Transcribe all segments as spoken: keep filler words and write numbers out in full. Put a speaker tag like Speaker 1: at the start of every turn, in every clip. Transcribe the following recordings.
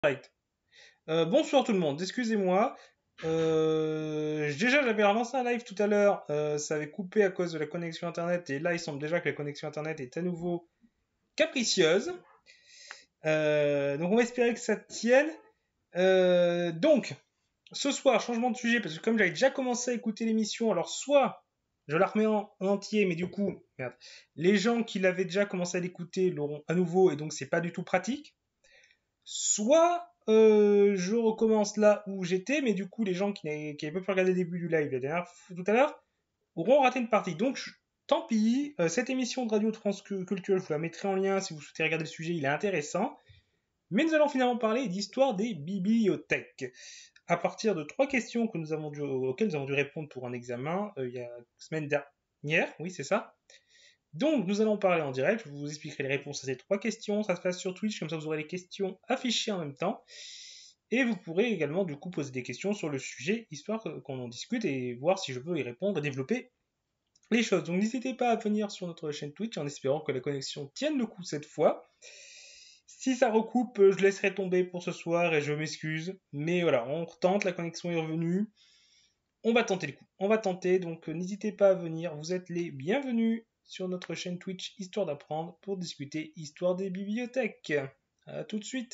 Speaker 1: Right. Euh, bonsoir tout le monde, excusez-moi. Euh, déjà, j'avais relancé un live tout à l'heure, euh, ça avait coupé à cause de la connexion internet, et là, il semble déjà que la connexion internet est à nouveau capricieuse. Euh, donc, on va espérer que ça tienne. Euh, donc, ce soir, changement de sujet, parce que comme j'avais déjà commencé à écouter l'émission, alors soit je la remets en, en entier, mais du coup, merde, les gens qui l'avaient déjà commencé à l'écouter l'auront à nouveau, et donc c'est pas du tout pratique. Soit euh, je recommence là où j'étais, mais du coup, les gens qui n'avaient, qui avaient pas pu regarder le début du live la dernière fois, tout à l'heure auront raté une partie. Donc, je- tant pis. Euh, cette émission de Radio Transculture, je vous la mettrai en lien si vous souhaitez regarder le sujet, il est intéressant. Mais nous allons finalement parler d'histoire des bibliothèques. À partir de trois questions que nous avons dû, auxquelles nous avons dû répondre pour un examen euh, il y a la semaine dernière, oui, c'est ça. Donc, nous allons parler en direct. Je vous expliquerai les réponses à ces trois questions. Ça se passe sur Twitch, comme ça vous aurez les questions affichées en même temps. Et vous pourrez également, du coup, poser des questions sur le sujet, histoire qu'on en discute et voir si je peux y répondre et développer les choses. Donc, n'hésitez pas à venir sur notre chaîne Twitch en espérant que la connexion tienne le coup cette fois. Si ça recoupe, je laisserai tomber pour ce soir et je m'excuse. Mais voilà, on retente, la connexion est revenue. On va tenter le coup. On va tenter, donc n'hésitez pas à venir. Vous êtes les bienvenus sur notre chaîne Twitch Histoire d'apprendre pour discuter Histoire des bibliothèques. À tout de suite.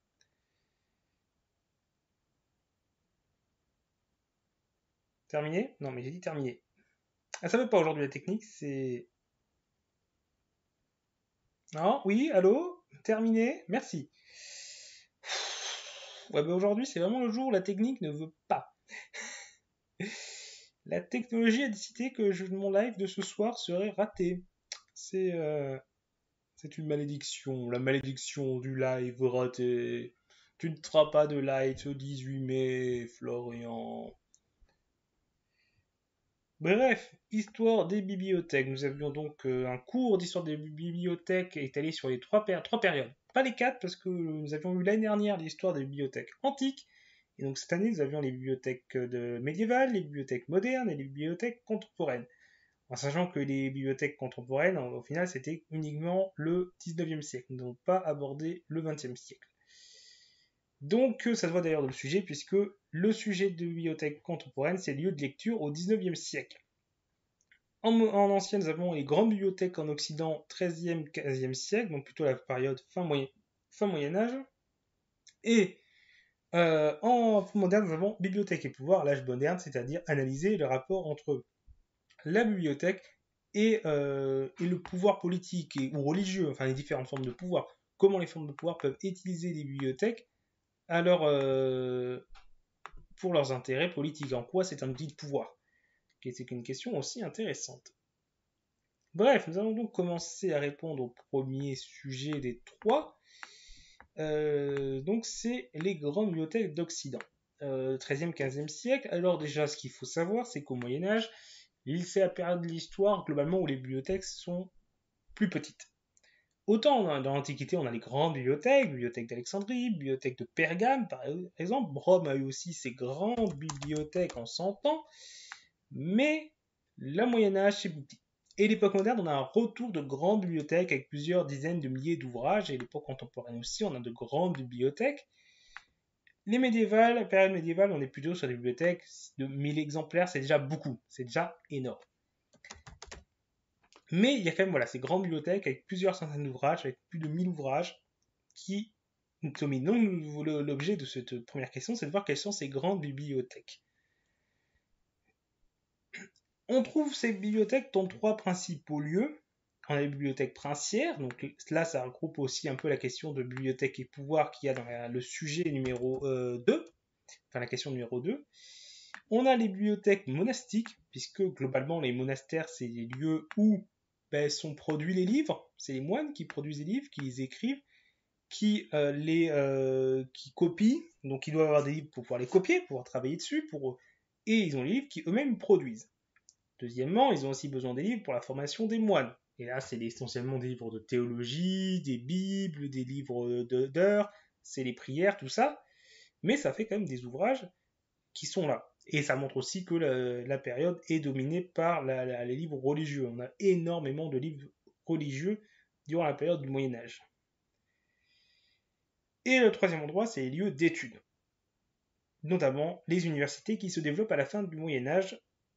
Speaker 1: Terminé? Non, mais j'ai dit terminé. Ah, ça veut pas aujourd'hui la technique, c'est... Non, oui, allô? Terminé? Merci. Ouais, bah aujourd'hui, c'est vraiment le jour où la technique ne veut pas. La technologie a décidé que je- mon live de ce soir serait raté. C'est euh, c'est une malédiction, la malédiction du live raté. Tu ne feras pas de live ce dix-huit mai, Florian. Bref, histoire des bibliothèques. Nous avions donc euh, un cours d'histoire des bibliothèques étalé sur les trois, péri- trois périodes. Pas les quatre, parce que nous avions eu l'année dernière l'histoire des bibliothèques antiques. Et donc cette année, nous avions les bibliothèques de médiévales, les bibliothèques modernes et les bibliothèques contemporaines. En sachant que les bibliothèques contemporaines, au final, c'était uniquement le dix-neuvième siècle. Nous n'avons pas abordé le vingtième siècle. Donc, ça se voit d'ailleurs dans le sujet, puisque le sujet de bibliothèque contemporaine, c'est lieu de lecture au dix-neuvième siècle. En, en ancien, nous avons les grandes bibliothèques en Occident, treizième, quinzième siècle, donc plutôt la période fin moyen, fin Moyen Âge. Et euh, en moderne, nous avons bibliothèque et pouvoir, l'âge moderne, c'est-à-dire analyser le rapport entre la bibliothèque et, euh, et le pouvoir politique et, ou religieux, enfin les différentes formes de pouvoir. Comment les formes de pouvoir peuvent utiliser les bibliothèques à leur, euh, pour leurs intérêts politiques. En quoi c'est un outil de pouvoir? C'est une question aussi intéressante. Bref, nous allons donc commencer à répondre au premier sujet des trois. Euh, donc, c'est les grandes bibliothèques d'Occident. Euh, treizième, quinzième siècle. Alors déjà, ce qu'il faut savoir, c'est qu'au Moyen Âge, c'est la période de l'histoire globalement où les bibliothèques sont plus petites. Autant dans l'Antiquité, on a les grandes bibliothèques, bibliothèque d'Alexandrie, bibliothèque de Pergame, par exemple. Rome a eu aussi ses grandes bibliothèques en cent ans, mais le Moyen Âge, c'est plus petit. Et l'époque moderne, on a un retour de grandes bibliothèques avec plusieurs dizaines de milliers d'ouvrages, et l'époque contemporaine aussi, on a de grandes bibliothèques. Les médiévales, la période médiévale, on est plutôt sur des bibliothèques de mille exemplaires, c'est déjà beaucoup, c'est déjà énorme. Mais il y a quand même voilà, ces grandes bibliothèques avec plusieurs centaines d'ouvrages, avec plus de mille ouvrages, qui dominent. Donc l'objet de cette première question, c'est de voir quelles sont ces grandes bibliothèques. On trouve ces bibliothèques dans trois principaux lieux. On a les bibliothèques princières, donc là ça regroupe aussi un peu la question de bibliothèque et pouvoir qu'il y a dans la, le sujet numéro euh, deux, enfin la question numéro deux. On a les bibliothèques monastiques, puisque globalement les monastères c'est les lieux où ben, sont produits les livres, c'est les moines qui produisent les livres, qui les écrivent, qui euh, les euh, qui copient, donc ils doivent avoir des livres pour pouvoir les copier, pour pouvoir travailler dessus, pour et ils ont les livres qui eux-mêmes produisent. Deuxièmement, ils ont aussi besoin des livres pour la formation des moines. Et là, c'est essentiellement des livres de théologie, des bibles, des livres d'heures, c'est les prières, tout ça. Mais ça fait quand même des ouvrages qui sont là. Et ça montre aussi que la, la période est dominée par la, la, les livres religieux. On a énormément de livres religieux durant la période du Moyen Âge. Et le troisième endroit, c'est les lieux d'études, notamment les universités qui se développent à la fin du Moyen-Âge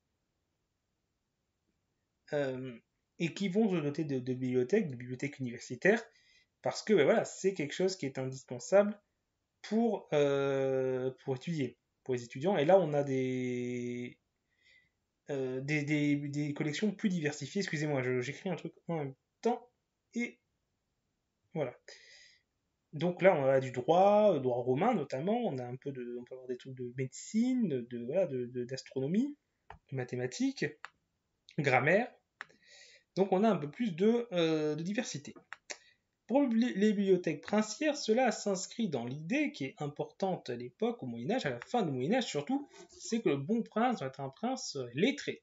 Speaker 1: euh, et qui vont se doter de, de bibliothèques, de bibliothèques universitaires, parce que ben voilà, c'est quelque chose qui est indispensable pour, euh, pour étudier, pour les étudiants. Et là, on a des, euh, des, des, des collections plus diversifiées. Excusez-moi, j'écris un truc en même temps. Et voilà. Donc là, on a du droit, droit romain notamment. On a un peu de, on peut avoir des trucs de médecine, de, voilà, de, de, d'astronomie, de mathématiques, grammaire. Donc on a un peu plus de, euh, de diversité. Pour les bibliothèques princières, cela s'inscrit dans l'idée qui est importante à l'époque, au Moyen-Âge, à la fin du Moyen-Âge surtout, c'est que le bon prince doit être un prince lettré.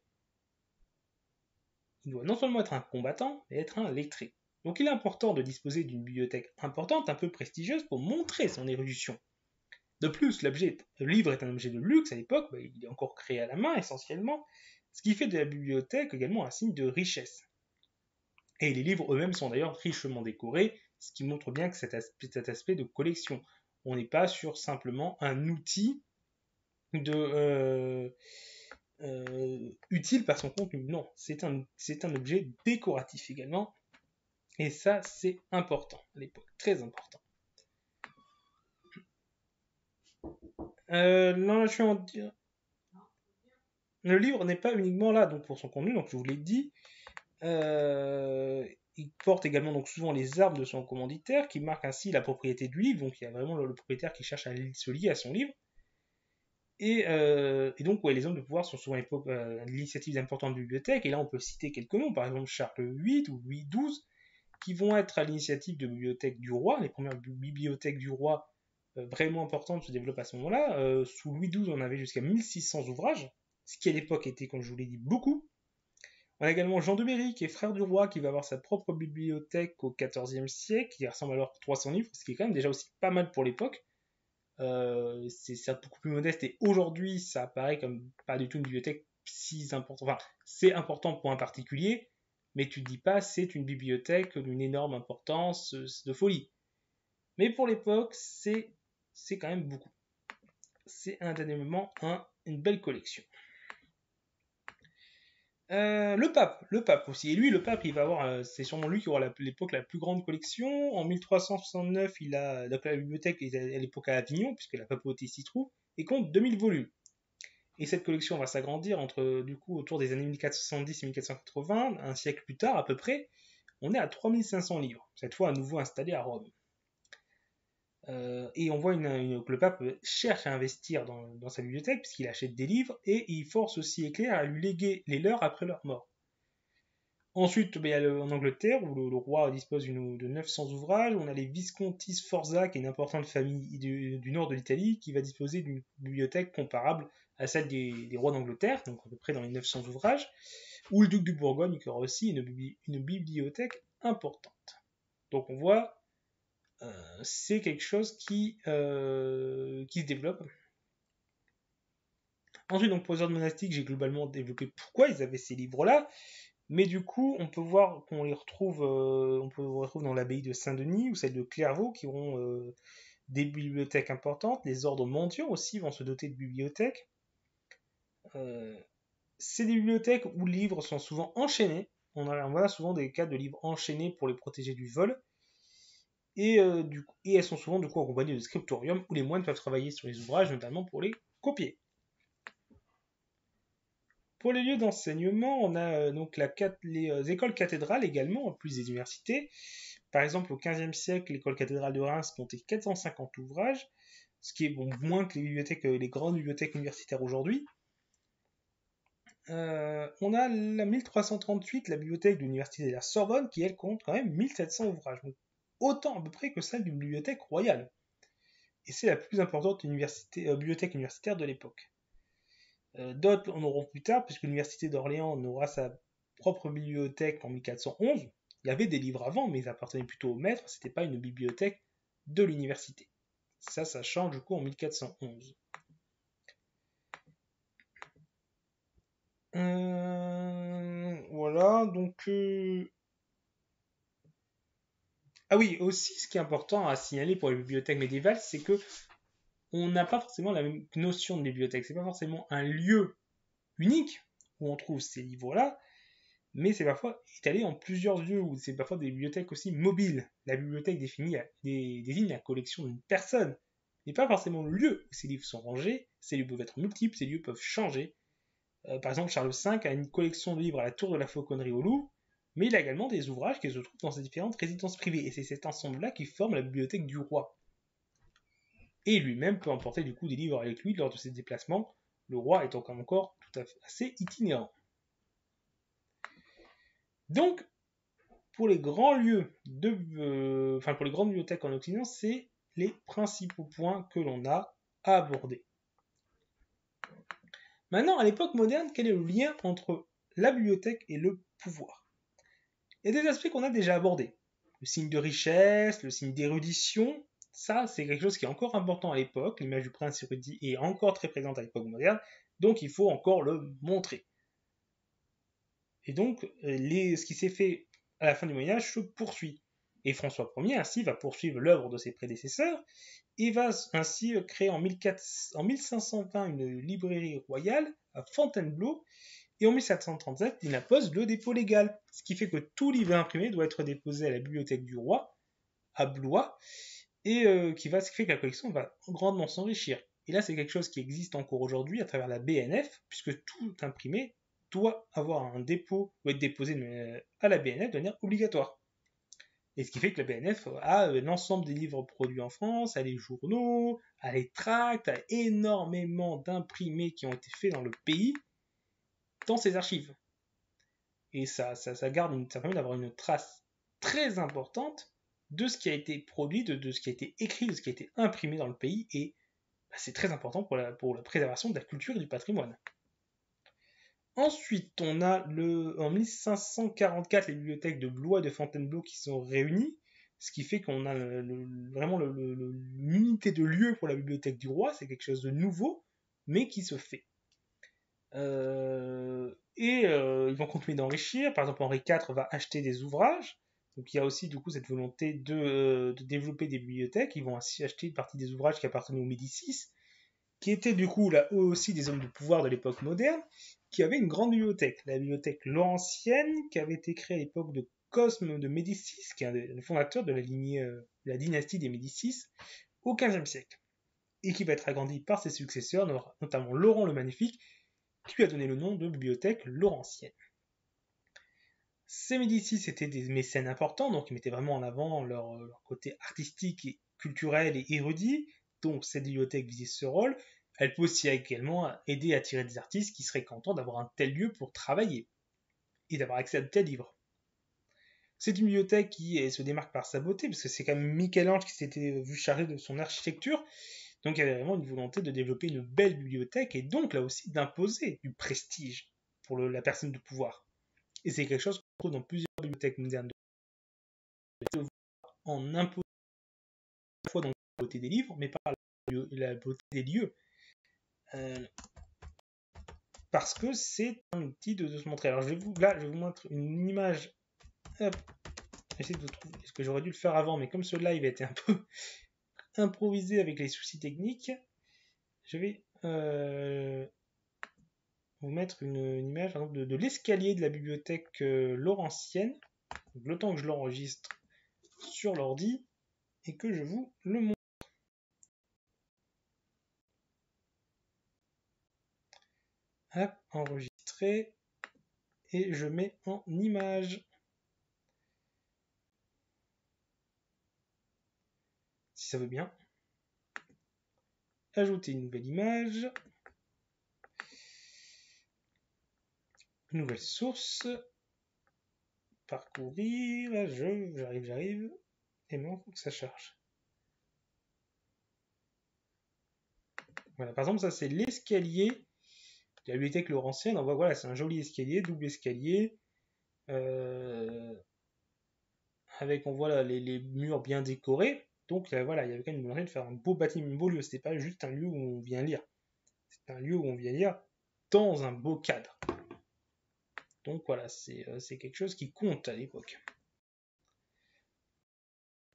Speaker 1: Il doit non seulement être un combattant, mais être un lettré. Donc il est important de disposer d'une bibliothèque importante, un peu prestigieuse, pour montrer son érudition. De plus, l'objet, le livre est un objet de luxe à l'époque, bah, il est encore créé à la main essentiellement, ce qui fait de la bibliothèque également un signe de richesse. Et les livres eux-mêmes sont d'ailleurs richement décorés, ce qui montre bien que cet aspect, cet aspect de collection. On n'est pas sur simplement un outil de, euh, euh, utile par son contenu. Non, c'est un, c'est un objet décoratif également. Et ça, c'est important à l'époque, très important. Euh, non, je suis en... Le livre n'est pas uniquement là donc pour son contenu, donc je vous l'ai dit. Euh, il porte également donc souvent les armes de son commanditaire, qui marquent ainsi la propriété du livre. Donc il y a vraiment le, le propriétaire qui cherche à se lier à son livre. Et, euh, et donc ouais, les hommes de pouvoir sont souvent euh, l'initiative importante de bibliothèque. Et là on peut citer quelques noms, par exemple Charles huit ou Louis douze, qui vont être à l'initiative de bibliothèques du roi. Les premières bibliothèques du roi euh, vraiment importantes se développent à ce moment-là. Euh, sous Louis douze, on avait jusqu'à mille six cents ouvrages, ce qui à l'époque était, comme je vous l'ai dit, beaucoup. On a également Jean de Méry, qui est frère du roi, qui va avoir sa propre bibliothèque au quatorzième siècle, qui ressemble alors à trois cents livres, ce qui est quand même déjà aussi pas mal pour l'époque. Euh, c'est certes beaucoup plus modeste, et aujourd'hui, ça apparaît comme pas du tout une bibliothèque si importante. Enfin, c'est important pour un particulier, mais tu ne dis pas c'est une bibliothèque d'une énorme importance, de folie. Mais pour l'époque, c'est, c'est quand même beaucoup. C'est indéniablement un, une belle collection. Euh, le pape, le pape aussi. Et lui, le pape, il va avoir, euh, c'est sûrement lui qui aura à l'époque la plus grande collection. En mille trois cent soixante-neuf, il a, donc la bibliothèque est à l'époque à Avignon, puisque la papauté s'y trouve, et compte deux mille volumes. Et cette collection va s'agrandir entre, du coup, autour des années mille quatre cent soixante-dix et mille quatre cent quatre-vingts, un siècle plus tard à peu près, on est à trois mille cinq cents livres, cette fois à nouveau installés à Rome. Euh, et on voit une, une, que le pape cherche à investir dans, dans sa bibliothèque, puisqu'il achète des livres, et il force aussi Éclair à lui léguer les leurs après leur mort. Ensuite, ben, il y a le, en Angleterre, où le, le roi dispose une, de neuf cents ouvrages. On a les Visconti Sforza, qui est une importante famille du, du nord de l'Italie, qui va disposer d'une bibliothèque comparable à celle des, des rois d'Angleterre, donc à peu près dans les neuf cents ouvrages. Ou le duc de Bourgogne, qui aura aussi une, une bibliothèque importante. Donc on voit, euh, c'est quelque chose qui, euh, qui se développe. Ensuite, donc, pour les ordres monastiques, j'ai globalement développé pourquoi ils avaient ces livres-là. Mais du coup, on peut voir qu'on les retrouve, euh, on peut les retrouver dans l'abbaye de Saint-Denis ou celle de Clairvaux qui auront euh, des bibliothèques importantes. Les ordres mendiants aussi vont se doter de bibliothèques. Euh, c'est des bibliothèques où les livres sont souvent enchaînés. On, a, on voit souvent des cas de livres enchaînés pour les protéger du vol. Et, euh, du coup, et elles sont souvent du coup accompagnées de scriptorium où les moines peuvent travailler sur les ouvrages, notamment pour les copier. Pour les lieux d'enseignement, on a euh, donc la, les euh, écoles cathédrales également, en plus des universités. Par exemple, au quinzième siècle, l'école cathédrale de Reims comptait quatre cent cinquante ouvrages, ce qui est bon, moins que les, bibliothèques, les grandes bibliothèques universitaires aujourd'hui. Euh, on a la mille trois cent trente-huit, la bibliothèque de l'université de la Sorbonne, qui elle compte quand même mille sept cents ouvrages, donc autant à peu près que celle d'une bibliothèque royale. Et c'est la plus importante université, euh, bibliothèque universitaire de l'époque. Euh, D'autres en auront plus tard, puisque l'université d'Orléans aura sa propre bibliothèque en mille quatre cent onze. Il y avait des livres avant, mais ils appartenaient plutôt au maître, c'était pas une bibliothèque de l'université. Ça, ça change du coup en mille quatre cent onze. Euh, voilà, donc... Euh... Ah oui, aussi, ce qui est important à signaler pour les bibliothèques médiévales, c'est que on n'a pas forcément la même notion de bibliothèque. C'est pas forcément un lieu unique où on trouve ces livres-là, mais c'est parfois étalé en plusieurs lieux, ou c'est parfois des bibliothèques aussi mobiles. La bibliothèque définit, des, désigne la collection d'une personne, mais pas forcément le lieu où ces livres sont rangés. Ces lieux peuvent être multiples, ces lieux peuvent changer. Euh, par exemple, Charles cinq a une collection de livres à la Tour de la Fauconnerie au Louvre, mais il a également des ouvrages qui se trouvent dans ses différentes résidences privées, et c'est cet ensemble-là qui forme la bibliothèque du roi. Et lui-même peut emporter du coup des livres avec lui lors de ses déplacements, le roi étant encore tout à fait assez itinérant. Donc, pour les grands lieux de, euh, enfin pour les grandes bibliothèques en Occident, c'est les principaux points que l'on a à aborder. Maintenant, à l'époque moderne, quel est le lien entre la bibliothèque et le pouvoir? Il y a des aspects qu'on a déjà abordés. Le signe de richesse, le signe d'érudition, ça c'est quelque chose qui est encore important à l'époque. L'image du prince érudit est encore très présente à l'époque moderne, donc il faut encore le montrer. Et donc, les, ce qui s'est fait à la fin du Moyen-Âge se poursuit. Et François Ier, ainsi, va poursuivre l'œuvre de ses prédécesseurs et va ainsi créer en, mille cinq cent vingt une librairie royale à Fontainebleau, et en mille sept cent trente-sept, il impose le dépôt légal, ce qui fait que tout livre imprimé doit être déposé à la bibliothèque du roi, à Blois, et euh, qui va, ce qui fait que la collection va grandement s'enrichir. Et là, c'est quelque chose qui existe encore aujourd'hui à travers la B N F, puisque tout imprimé doit avoir un dépôt, doit être déposé à la B N F de manière obligatoire. Et ce qui fait que la B N F a l'ensemble des livres produits en France, a les journaux, a les tracts, a énormément d'imprimés qui ont été faits dans le pays, dans ses archives. Et ça, ça, ça, garde une, ça permet d'avoir une trace très importante de ce qui a été produit, de, de ce qui a été écrit, de ce qui a été imprimé dans le pays, et bah, c'est très important pour la, pour la préservation de la culture et du patrimoine. Ensuite, on a le, en mille cinq cent quarante-quatre les bibliothèques de Blois et de Fontainebleau qui sont réunies, ce qui fait qu'on a le, le, vraiment le, l'unité de lieu pour la bibliothèque du roi, c'est quelque chose de nouveau, mais qui se fait. Euh, et euh, ils vont continuer d'enrichir. Par exemple, Henri quatre va acheter des ouvrages. Donc il y a aussi du coup cette volonté de, euh, de développer des bibliothèques. Ils vont ainsi acheter une partie des ouvrages qui appartenaient aux Médicis, qui étaient du coup là aussi des hommes de pouvoir de l'époque moderne, qui avaient une grande bibliothèque. La bibliothèque Laurentienne, qui avait été créée à l'époque de Cosme de Médicis, qui est un des fondateurs de la lignée, euh, de la dynastie des Médicis, au quinzième siècle. Et qui va être agrandie par ses successeurs, notamment Laurent le Magnifique, qui lui a donné le nom de bibliothèque laurentienne. Ces Médicis étaient des mécènes importants, donc ils mettaient vraiment en avant leur, leur côté artistique et culturel et érudit, donc cette bibliothèque visait ce rôle. Elle peut aussi également aider à attirer des artistes qui seraient contents d'avoir un tel lieu pour travailler et d'avoir accès à de tels livres. C'est une bibliothèque qui se démarque par sa beauté, parce que c'est quand même Michel-Ange qui s'était vu chargé de son architecture, donc il y avait vraiment une volonté de développer une belle bibliothèque et donc là aussi d'imposer du prestige pour le, la personne de pouvoir. Et c'est quelque chose qu'on trouve dans plusieurs bibliothèques modernes de en imposant à la fois dans la beauté des livres, mais par la, la beauté des lieux. Euh, parce que c'est un outil de, de se montrer. Alors je vais vous, là, je vais vous montrer une image. Hop, j'essaie de trouver ce que j'aurais dû le faire avant, mais comme ce live a été un peu improvisé avec les soucis techniques, je vais euh, vous mettre une, une image exemple, de, de l'escalier de la bibliothèque euh, laurentienne. Donc, le temps que je l'enregistre sur l'ordi et que je vous le montre. Hop, enregistrer et je mets en image. Si ça veut bien. Ajouter une nouvelle image. Nouvelle source. Parcourir. Je, j'arrive, j'arrive. Et maintenant, il faut que ça charge. Voilà, par exemple, ça c'est l'escalier de la bibliothèque laurentienne. On voit, voilà, c'est un joli escalier, double escalier. Euh, avec, on voit là, les, les murs bien décorés. Donc là, voilà, il y avait quand même une volonté de faire un beau bâtiment, un beau lieu. C'était pas juste un lieu où on vient lire. C'est un lieu où on vient lire dans un beau cadre. Donc voilà, c'est, euh, c'est quelque chose qui compte à l'époque.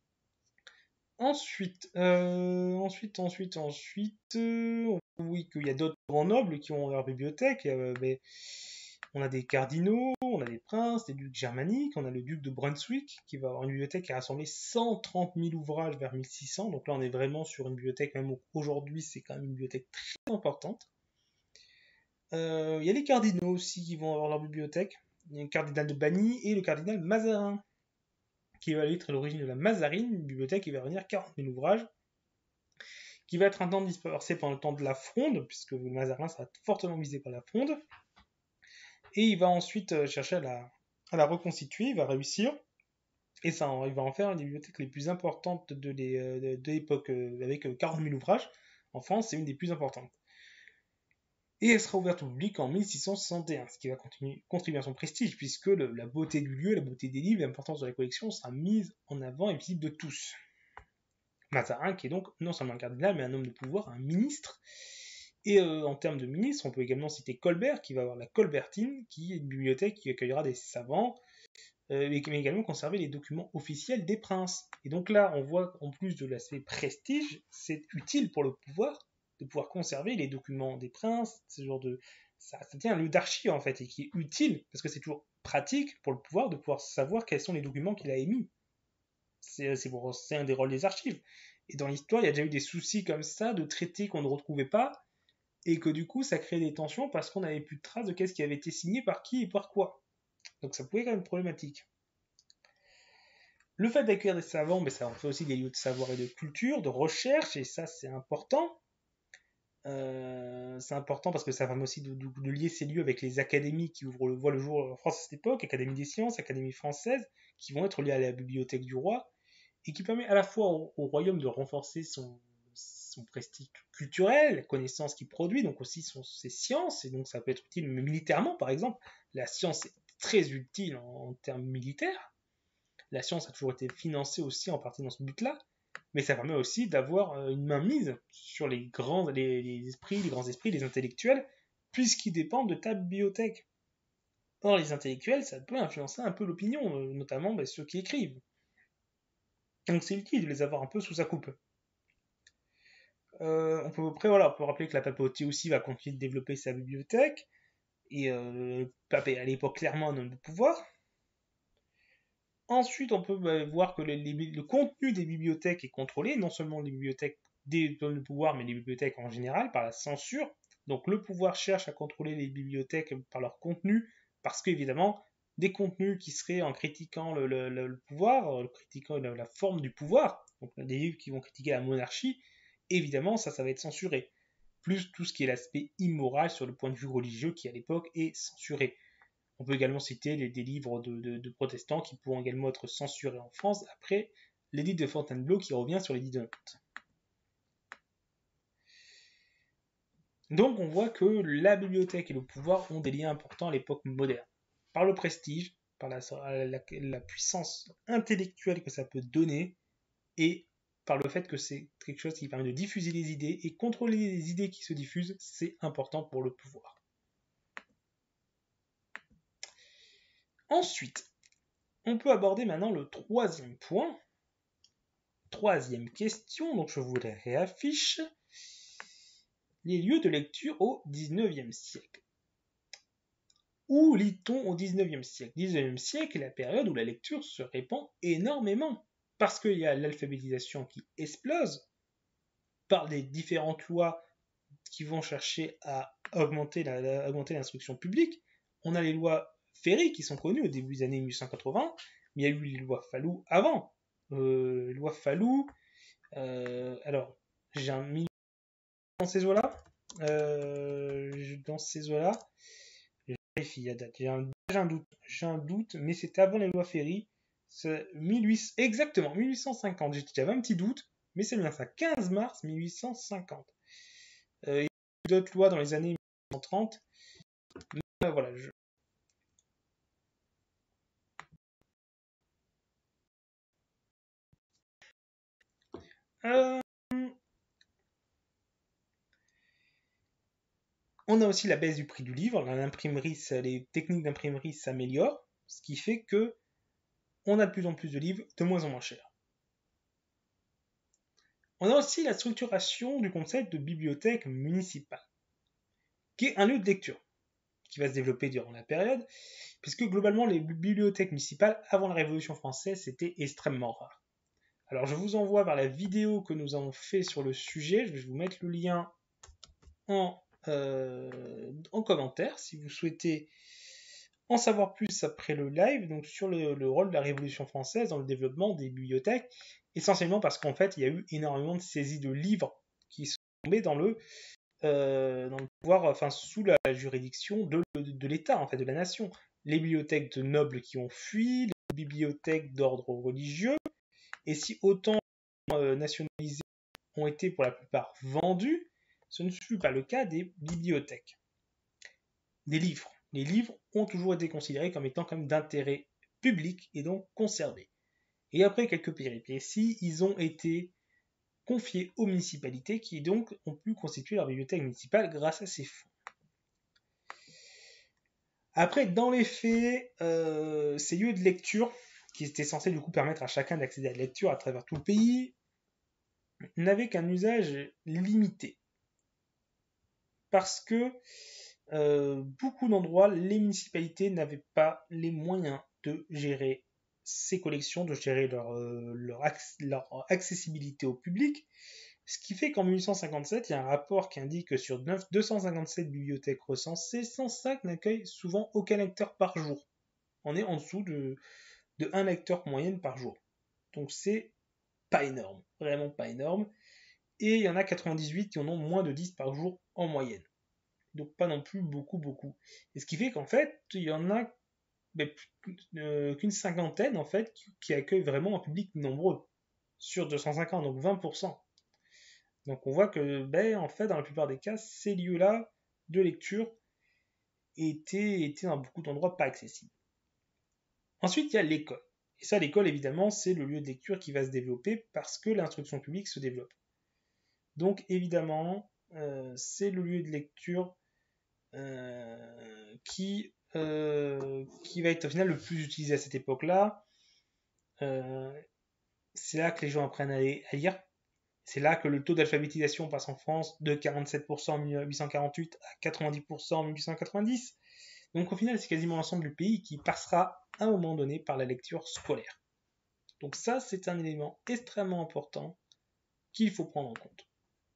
Speaker 1: Ensuite, euh, ensuite, ensuite, ensuite, euh, oui, qu'il y a d'autres grands nobles qui ont leur bibliothèque. euh, mais on a des cardinaux, on a des princes, des ducs germaniques, on a le duc de Brunswick qui va avoir une bibliothèque qui a rassemblé cent trente mille ouvrages vers mille six cents. Donc là, on est vraiment sur une bibliothèque, même aujourd'hui, c'est quand même une bibliothèque très importante. Euh, Il y a les cardinaux aussi qui vont avoir leur bibliothèque. Il y a le cardinal de Bagny et le cardinal Mazarin, qui va être à l'origine de la Mazarine, une bibliothèque qui va réunir quarante mille ouvrages, qui va être un temps dispersé pendant le temps de la Fronde, puisque le Mazarin sera fortement visé par la Fronde, et il va ensuite chercher à la, à la reconstituer, il va réussir, et ça, il va en faire une des bibliothèques les plus importantes de, les, de, de l'époque, avec quarante mille ouvrages. En France, c'est une des plus importantes. Et elle sera ouverte au public en mille six cent soixante et un, ce qui va continuer, contribuer à son prestige, puisque le, la beauté du lieu, la beauté des livres, l'importance de la collection sera mise en avant et visible de tous. Mazarin, qui est donc non seulement un cardinal, mais un homme de pouvoir, un ministre. Et euh, en termes de ministre, on peut également citer Colbert, qui va avoir la Colbertine, qui est une bibliothèque qui accueillera des savants, euh, mais qui va également conserver les documents officiels des princes. Et donc là, on voit en plus de l'aspect prestige, c'est utile pour le pouvoir de pouvoir conserver les documents des princes, ce genre de... Ça, ça tient un lieu d'archive en fait, et qui est utile, parce que c'est toujours pratique pour le pouvoir de pouvoir savoir quels sont les documents qu'il a émis. C'est, c'est, pour, c'est un des rôles des archives. Et dans l'histoire, il y a déjà eu des soucis comme ça, de traités qu'on ne retrouvait pas, et que du coup, ça crée des tensions parce qu'on n'avait plus de traces de qu'est-ce qui avait été signé par qui et par quoi. Donc ça pouvait quand même être problématique. Le fait d'accueillir des savants, mais ça en fait aussi des lieux de savoir et de culture, de recherche, et ça c'est important. Euh, c'est important parce que ça permet aussi de, de, de, lier ces lieux avec les académies qui ouvrent le, voient le jour en France à cette époque, Académie des sciences, Académie française, qui vont être liées à la bibliothèque du roi, et qui permet à la fois au, au royaume de renforcer son, son prestige culturel, la connaissance qu'il produit, donc aussi son, ses sciences, et donc ça peut être utile militairement par exemple. La science est très utile en, en termes militaires. La science a toujours été financée aussi en partie dans ce but-là, mais ça permet aussi d'avoir une main mise sur les grands les, les esprits, les grands esprits, les intellectuels, puisqu'ils dépendent de ta bibliothèque. Or, les intellectuels, ça peut influencer un peu l'opinion, notamment ben, ceux qui écrivent. Donc c'est utile de les avoir un peu sous sa coupe. Euh, on peut après voilà, on peut rappeler que la papauté aussi va continuer de développer sa bibliothèque, et euh, le pape est à l'époque clairement un homme de pouvoir. Ensuite, on peut bah, voir que les, les, le contenu des bibliothèques est contrôlé, non seulement les bibliothèques des hommes de pouvoir, mais les bibliothèques en général, par la censure. Donc le pouvoir cherche à contrôler les bibliothèques par leur contenu, parce qu'évidemment, des contenus qui seraient en critiquant le, le, le, le pouvoir, en critiquant la, la forme du pouvoir, donc des livres qui vont critiquer la monarchie, évidemment, ça, ça va être censuré. Plus tout ce qui est l'aspect immoral sur le point de vue religieux qui, à l'époque, est censuré. On peut également citer les, des livres de, de, de protestants qui pourront également être censurés en France après l'édit de Fontainebleau qui revient sur l'édit de Nantes. Donc on voit que la bibliothèque et le pouvoir ont des liens importants à l'époque moderne. Par le prestige, par la, la, la puissance intellectuelle que ça peut donner, et par le fait que c'est quelque chose qui permet de diffuser les idées, et contrôler les idées qui se diffusent, c'est important pour le pouvoir. Ensuite, on peut aborder maintenant le troisième point. Troisième question, donc je vous les réaffiche. Les lieux de lecture au dix-neuvième siècle. Où lit-on au dix-neuvième siècle ? dix-neuvième siècle est la période où la lecture se répand énormément, parce qu'il y a l'alphabétisation qui explose, par les différentes lois qui vont chercher à augmenter, la, à augmenter l'instruction publique. On a les lois Ferry qui sont connues au début des années mille huit cent quatre-vingts, mais il y a eu les lois Fallou avant. Euh, loi Fallou, euh, alors, j'ai un million dans ces eaux-là. Euh, dans ces eaux-là, je vérifie la date. J'ai un, j'ai un doute. J'ai un doute, mais c'était avant les lois Ferry. C'est mille huit cents, exactement, mille huit cent cinquante. J'avais un petit doute, mais c'est bien ça. quinze mars mille huit cent cinquante. Euh, il y a eu d'autres lois dans les années mille huit cent trente. Mais euh, voilà, je... Euh, on a aussi la baisse du prix du livre. L'imprimerie, les techniques d'imprimerie s'améliorent, ce qui fait que on a de plus en plus de livres, de moins en moins chers. On a aussi la structuration du concept de bibliothèque municipale, qui est un lieu de lecture, qui va se développer durant la période, puisque globalement les bibliothèques municipales, avant la Révolution française, c'était extrêmement rare. Alors je vous envoie vers la vidéo que nous avons fait sur le sujet, je vais vous mettre le lien en, euh, en commentaire, si vous souhaitez en savoir plus après le live, donc sur le, le rôle de la Révolution française dans le développement des bibliothèques, essentiellement parce qu'en fait, il y a eu énormément de saisies de livres qui sont tombés dans le, euh, dans le pouvoir, enfin sous la juridiction de, de, de l'État, en fait, de la nation. Les bibliothèques de nobles qui ont fui, les bibliothèques d'ordre religieux, et si autant euh, nationalisées ont été pour la plupart vendues, ce ne fut pas le cas des bibliothèques. Des livres. Les livres ont toujours été considérés comme étant comme d'intérêt public et donc conservés. Et après quelques péripéties, ils ont été confiés aux municipalités qui donc ont pu constituer leur bibliothèque municipale grâce à ces fonds. Après, dans les faits, euh, ces lieux de lecture, qui étaient censés du coup permettre à chacun d'accéder à la lecture à travers tout le pays, n'avaient qu'un usage limité. Parce que euh, beaucoup d'endroits, les municipalités n'avaient pas les moyens de gérer ces collections, de gérer leur, euh, leur, leur accessibilité au public, ce qui fait qu'en mille huit cent cinquante-sept, il y a un rapport qui indique que sur deux cent cinquante-sept bibliothèques recensées, cent cinq n'accueillent souvent aucun lecteur par jour. On est en dessous de, de un lecteur moyenne par jour. Donc c'est pas énorme, vraiment pas énorme. Et il y en a quatre-vingt-dix-huit qui en ont moins de dix par jour en moyenne. Donc pas non plus beaucoup, beaucoup. Et ce qui fait qu'en fait, il y en a ben, euh, qu'une cinquantaine en fait qui accueillent vraiment un public nombreux sur deux cent cinquante, donc vingt pour cent. Donc on voit que ben, en fait, dans la plupart des cas, ces lieux-là de lecture étaient, étaient dans beaucoup d'endroits pas accessibles. Ensuite, il y a l'école. Et ça, l'école, évidemment, c'est le lieu de lecture qui va se développer parce que l'instruction publique se développe. Donc évidemment, euh, c'est le lieu de lecture euh, qui, euh, qui va être au final le plus utilisé à cette époque-là. Euh, c'est là que les gens apprennent à lire. C'est là que le taux d'alphabétisation passe en France de quarante-sept pour cent en mille huit cent quarante-huit à quatre-vingt-dix pour cent en mille huit cent quatre-vingt-dix. Donc au final, c'est quasiment l'ensemble du pays qui passera à un moment donné par la lecture scolaire. Donc ça, c'est un élément extrêmement important qu'il faut prendre en compte.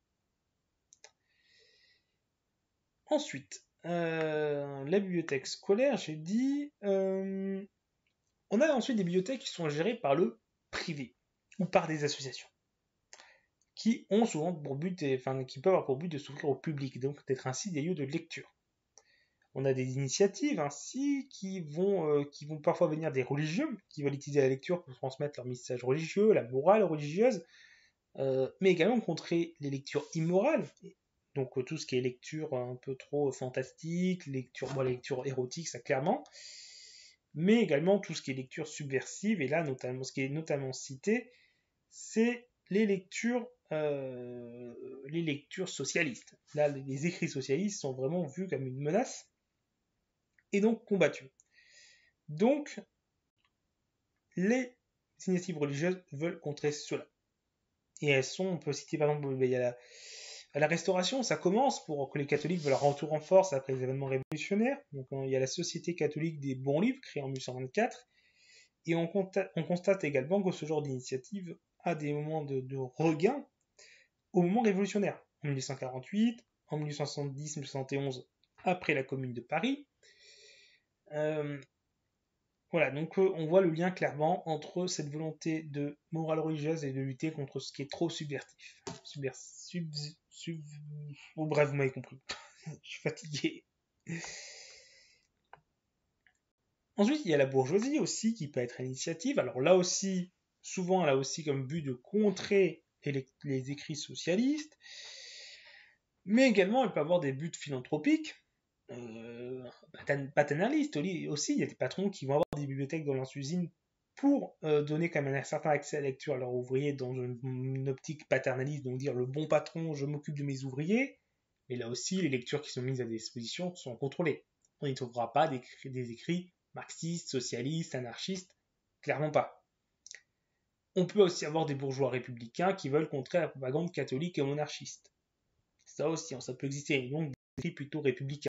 Speaker 1: Ensuite, euh, la bibliothèque scolaire, j'ai dit, euh, on a ensuite des bibliothèques qui sont gérées par le privé ou par des associations qui ont souvent pour but, enfin, qui peuvent avoir pour but de s'ouvrir au public, donc d'être ainsi des lieux de lecture. On a des initiatives ainsi qui vont, euh, qui vont parfois venir des religieux, qui veulent utiliser la lecture pour transmettre leur message religieux, la morale religieuse, euh, mais également contrer les lectures immorales, donc euh, tout ce qui est lecture un peu trop fantastique, lecture, bon, lecture érotique, ça clairement, mais également tout ce qui est lecture subversive, et là, notamment, ce qui est notamment cité, c'est les lectures, euh, les lectures socialistes. Là, les écrits socialistes sont vraiment vus comme une menace, et donc combattus. Donc, les initiatives religieuses veulent contrer cela. Et elles sont, on peut citer par exemple, il y a la, à la Restauration, ça commence pour que les catholiques veulent leur retour en force après les événements révolutionnaires. Donc il y a la Société catholique des bons livres, créée en mille huit cent vingt-quatre. Et on constate, on constate également que ce genre d'initiative a des moments de, de regain au moment révolutionnaire. En mille huit cent quarante-huit, en mille huit cent soixante-dix mille huit cent soixante et onze, après la Commune de Paris. Euh, Voilà, donc euh, on voit le lien clairement entre cette volonté de morale religieuse et de lutter contre ce qui est trop subvertif. Subver, sub, sub... Oh, bref, vous m'avez compris. Je suis fatigué. Ensuite, il y a la bourgeoisie aussi qui peut être à l'initiative. Alors là aussi, souvent, elle a aussi comme but de contrer les, les écrits socialistes, mais également elle peut avoir des buts philanthropiques. Euh, paternaliste aussi, il y a des patrons qui vont avoir des bibliothèques dans leurs usines pour euh, donner quand même un certain accès à la lecture à leurs ouvriers dans une, une optique paternaliste, donc dire le bon patron, je m'occupe de mes ouvriers, mais là aussi les lectures qui sont mises à disposition sont contrôlées. On n'y trouvera pas des, des écrits marxistes, socialistes, anarchistes, clairement pas. On peut aussi avoir des bourgeois républicains qui veulent contrer la propagande catholique et monarchiste. Ça aussi, ça peut exister, donc des esprits plutôt républicains.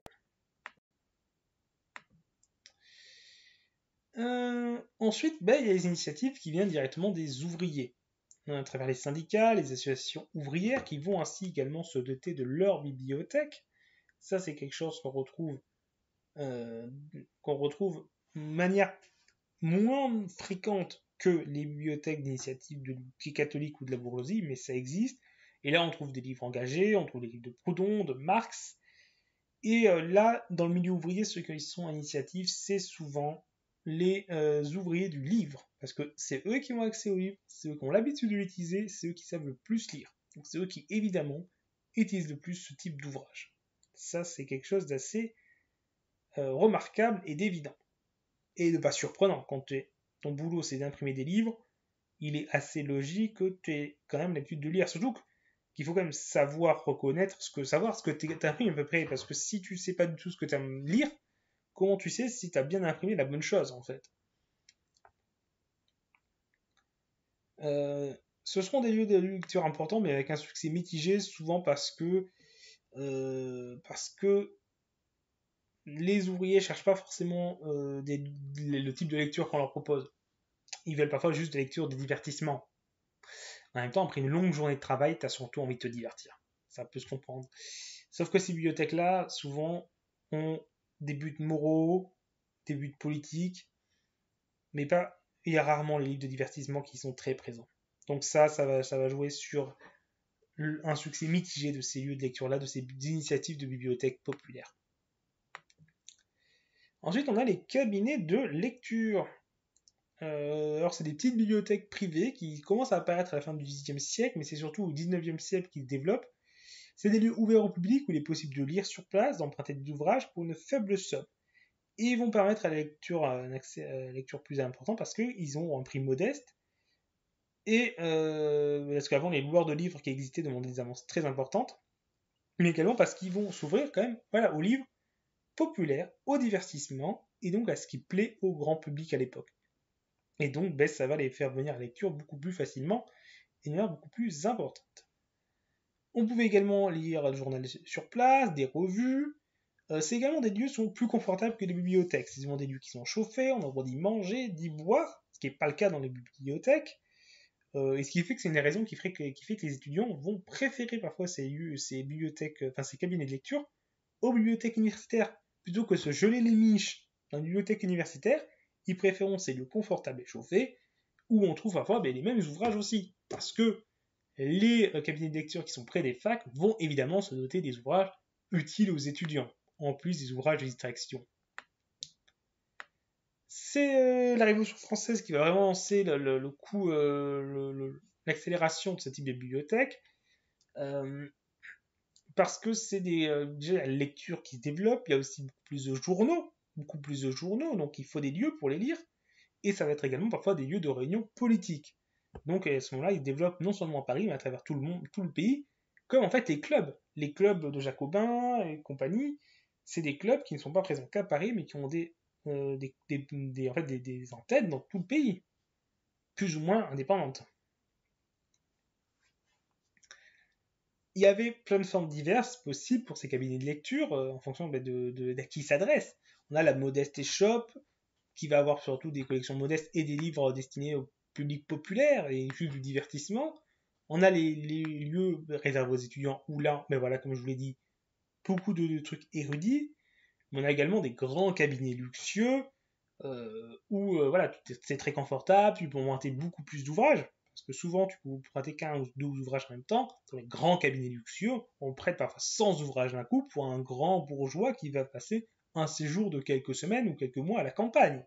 Speaker 1: Euh, ensuite, ben, il y a les initiatives qui viennent directement des ouvriers, à travers les syndicats, les associations ouvrières, qui vont ainsi également se doter de leur bibliothèque. Ça, c'est quelque chose qu'on retrouve, euh, qu'on retrouve de manière moins fréquente que les bibliothèques d'initiative de catholiques ou de la bourgeoisie, mais ça existe. Et là, on trouve des livres engagés, on trouve des livres de Proudhon, de Marx. Et euh, là, dans le milieu ouvrier, ceux qui sont à initiative, c'est souvent les euh, ouvriers du livre. Parce que c'est eux qui ont accès au livre, c'est eux qui ont l'habitude de l'utiliser, c'est eux qui savent le plus lire. Donc c'est eux qui, évidemment, utilisent le plus ce type d'ouvrage. Ça, c'est quelque chose d'assez euh, remarquable et d'évident. Et de pas surprenant. Quand ton boulot, c'est d'imprimer des livres, il est assez logique que tu aies quand même l'habitude de lire. Surtout qu'il faut quand même savoir reconnaître ce que, savoir ce que tu imprimes à peu près. Parce que si tu sais pas du tout ce que tu aimes lire, comment tu sais si tu as bien imprimé la bonne chose, en fait? Euh, ce seront des lieux de lecture importants, mais avec un succès mitigé, souvent parce que, euh, parce que les ouvriers cherchent pas forcément euh, des, le type de lecture qu'on leur propose. Ils veulent parfois juste des lectures de divertissement. En même temps, après une longue journée de travail, tu as surtout envie de te divertir. Ça peut se comprendre. Sauf que ces bibliothèques-là, souvent, ont des buts moraux, des buts politiques, mais pas. Il y a rarement les livres de divertissement qui sont très présents. Donc ça, ça va, ça va jouer sur un succès mitigé de ces lieux de lecture-là, de ces initiatives de bibliothèques populaires. Ensuite, on a les cabinets de lecture. Euh, alors, c'est des petites bibliothèques privées qui commencent à apparaître à la fin du dix-huitième siècle, mais c'est surtout au dix-neuvième siècle qu'ils se développent. C'est des lieux ouverts au public où il est possible de lire sur place, d'emprunter des ouvrages pour une faible somme. Et ils vont permettre à la lecture, un accès à la lecture plus important parce qu'ils ont un prix modeste. Et euh, parce qu'avant, les loueurs de livres qui existaient demandaient des avances très importantes, mais également parce qu'ils vont s'ouvrir quand même voilà, aux livres populaires, au divertissement, et donc à ce qui plaît au grand public à l'époque. Et donc, ben, ça va les faire venir à la lecture beaucoup plus facilement et de manière beaucoup plus importante. On pouvait également lire le journal sur place, des revues. Euh, c'est également des lieux qui sont plus confortables que les bibliothèques. C'est souvent des lieux qui sont chauffés, on a le droit d'y manger, d'y boire, ce qui n'est pas le cas dans les bibliothèques. Euh, et ce qui fait que c'est une des raisons qui fait que, qui fait que les étudiants vont préférer parfois ces lieux, ces bibliothèques, enfin ces cabinets de lecture aux bibliothèques universitaires. Plutôt que se geler les miches dans une bibliothèque universitaire, ils préféreront ces lieux confortables et chauffés, où on trouve parfois ben, les mêmes ouvrages aussi. Parce que les euh, cabinets de lecture qui sont près des facs vont évidemment se doter des ouvrages utiles aux étudiants, en plus des ouvrages de distraction. C'est euh, la Révolution française qui va vraiment lancer le, le, le coup, euh, le, le, l'accélération de ce type de bibliothèque, euh, parce que c'est des, euh, déjà la lecture qui se développe, il y a aussi beaucoup plus de journaux, beaucoup plus de journaux, donc il faut des lieux pour les lire, et ça va être également parfois des lieux de réunion politique. Donc à ce moment-là, ils se développent non seulement à Paris, mais à travers tout le monde, tout le pays, comme en fait les clubs, les clubs de Jacobins et compagnie, c'est des clubs qui ne sont pas présents qu'à Paris, mais qui ont des, euh, des, des, des, en fait, des, des antennes dans tout le pays, plus ou moins indépendantes. Il y avait plein de formes diverses possibles pour ces cabinets de lecture, euh, en fonction de, de, de, de qui ils s'adressent. On a la Modeste Échoppe, qui va avoir surtout des collections modestes et des livres destinés au public populaire et juste du divertissement. On a les, les lieux réservés aux étudiants où là, mais voilà, comme je vous l'ai dit, beaucoup de, de trucs érudits. Mais on a également des grands cabinets luxueux euh, où euh, voilà, c'est très confortable, tu peux emprunter beaucoup plus d'ouvrages. Parce que souvent, tu peux emprunter qu'un ou deux ouvrages en même temps. Dans les grands cabinets luxueux, on prête parfois cent ouvrages d'un coup pour un grand bourgeois qui va passer un séjour de quelques semaines ou quelques mois à la campagne.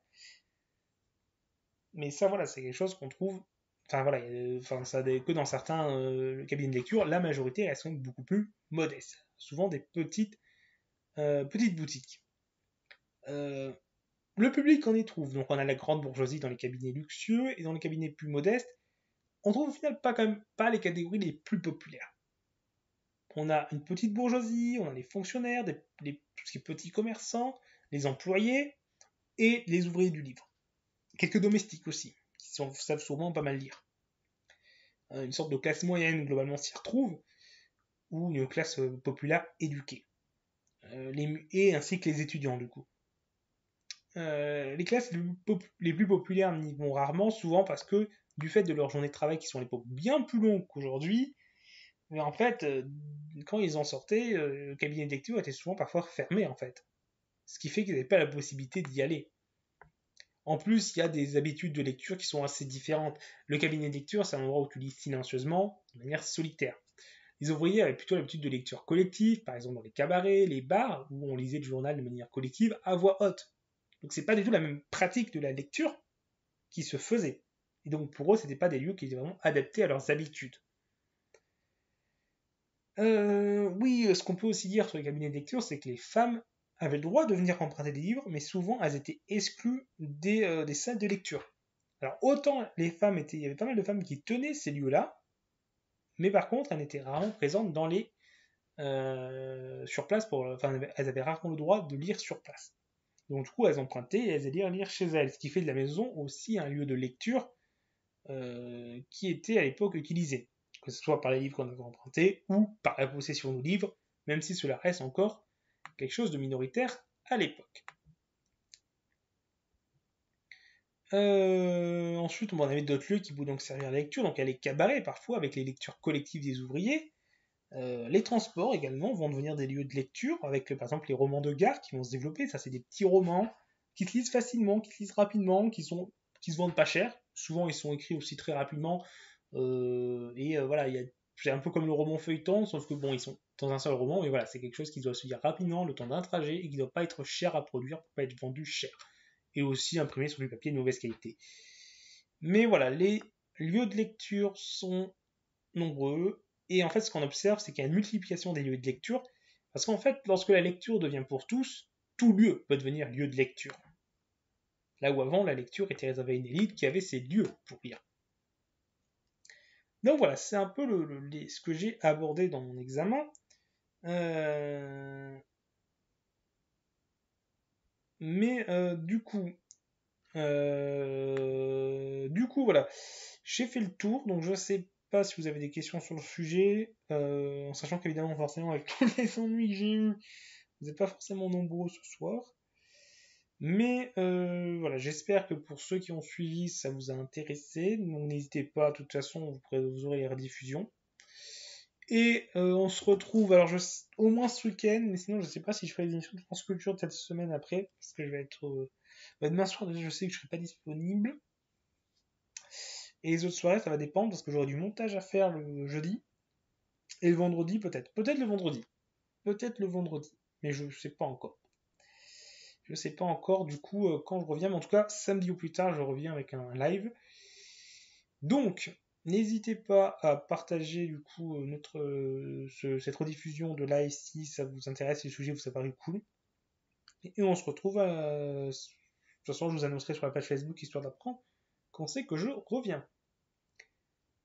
Speaker 1: Mais ça, voilà, c'est quelque chose qu'on trouve. Enfin, voilà, euh, enfin, ça, que dans certains euh, cabinets de lecture, la majorité, elles sont beaucoup plus modestes. Souvent des petites, euh, petites boutiques. Euh, le public en y trouve. Donc, on a la grande bourgeoisie dans les cabinets luxueux et dans les cabinets plus modestes, on trouve au final pas, quand même, pas les catégories les plus populaires. On a une petite bourgeoisie, on a les fonctionnaires, des, les, tout ce qui est petits commerçants, les employés et les ouvriers du livre. Quelques domestiques aussi, qui sont, savent souvent pas mal lire. une sorte de classe moyenne globalement s'y retrouve, ou une classe populaire éduquée, euh, les, et ainsi que les étudiants du coup. Euh, les classes les plus, pop- les plus populaires n'y vont rarement, souvent parce que du fait de leur journée de travail qui sont à l'époque bien plus longues qu'aujourd'hui, mais en fait, euh, quand ils en sortaient, euh, le cabinet de lecture était souvent parfois fermé en fait. Ce qui fait qu'ils n'avaient pas la possibilité d'y aller. En plus, il y a des habitudes de lecture qui sont assez différentes. Le cabinet de lecture, c'est un endroit où tu lis silencieusement, de manière solitaire. Les ouvriers avaient plutôt l'habitude de lecture collective, par exemple dans les cabarets, les bars, où on lisait le journal de manière collective à voix haute. Donc c'est pas du tout la même pratique de la lecture qui se faisait. Et donc pour eux, c'était pas des lieux qui étaient vraiment adaptés à leurs habitudes. Euh, oui, ce qu'on peut aussi dire sur les cabinets de lecture, c'est que les femmes avaient le droit de venir emprunter des livres, mais souvent elles étaient exclues des, euh, des salles de lecture. Alors autant les femmes étaient, il y avait pas mal de femmes qui tenaient ces lieux-là, mais par contre elles étaient rarement présentes dans les euh, sur place pour, enfin elles avaient rarement le droit de lire sur place. Donc du coup elles empruntaient et elles allaient lire chez elles, ce qui fait de la maison aussi un lieu de lecture euh, qui était à l'époque utilisé, que ce soit par les livres qu'on avait empruntés ou par la possession de livres, même si cela reste encore quelque chose de minoritaire à l'époque. Euh, ensuite, on avait d'autres lieux qui pouvaient donc servir à la lecture, donc il y a les cabarets parfois avec les lectures collectives des ouvriers. Euh, les transports également vont devenir des lieux de lecture avec par exemple les romans de gare qui vont se développer. Ça, c'est des petits romans qui se lisent facilement, qui se lisent rapidement, qui, sont, qui se vendent pas cher. Souvent, ils sont écrits aussi très rapidement. Euh, et euh, voilà, y a, c'est un peu comme le roman feuilleton, sauf que bon, ils sont dans un seul roman, mais voilà, c'est quelque chose qui doit se lire rapidement, le temps d'un trajet, et qui ne doit pas être cher à produire pour pas être vendu cher. Et aussi imprimé sur du papier de mauvaise qualité. Mais voilà, les lieux de lecture sont nombreux, et en fait, ce qu'on observe, c'est qu'il y a une multiplication des lieux de lecture, parce qu'en fait, lorsque la lecture devient pour tous, tout lieu peut devenir lieu de lecture. Là où avant, la lecture était réservée à une élite qui avait ses lieux pour lire. Donc voilà, c'est un peu le, le, ce que j'ai abordé dans mon examen. Euh... Mais euh, du coup, euh... du coup, voilà, j'ai fait le tour, donc je sais pas si vous avez des questions sur le sujet, euh, en sachant qu'évidemment, forcément, avec tous les ennuis que j'ai eus, vous n'êtes pas forcément nombreux ce soir. Mais euh, voilà, j'espère que pour ceux qui ont suivi, ça vous a intéressé. Donc n'hésitez pas, de toute façon, vous, pourrez, vous aurez les rediffusions. Et euh, on se retrouve, alors je, au moins ce week-end, mais sinon je sais pas si je ferai des émissions de France Culture cette semaine après, parce que je vais être... Euh, bah demain soir, je sais que je serai pas disponible. Et les autres soirées, ça va dépendre, parce que j'aurai du montage à faire le jeudi. Et le vendredi, peut-être. Peut-être le vendredi. Peut-être le vendredi. Mais je sais pas encore. Je sais pas encore du coup euh, quand je reviens, mais en tout cas samedi ou plus tard je reviens avec un live. Donc n'hésitez pas à partager du coup euh, notre euh, ce, cette rediffusion de live si ça vous intéresse, si le sujet vous a paru cool. Et, et on se retrouve à... De toute façon je vous annoncerai sur la page Facebook histoire d'apprendre quand c'est que je reviens.